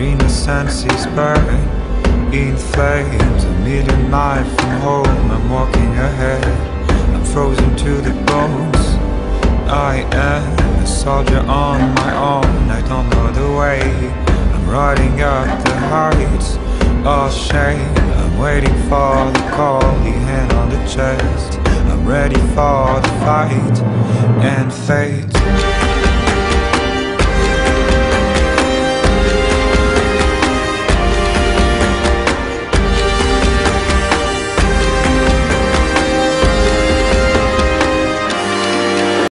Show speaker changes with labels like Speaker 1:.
Speaker 1: innocence is buried in flames. A million miles from home, I'm walking ahead. I'm frozen to the bones. I am a soldier on my own. I don't know the way. I'm riding up the heights of shame. I'm waiting for the call, the hand on the chest. I'm ready for the fight and fate.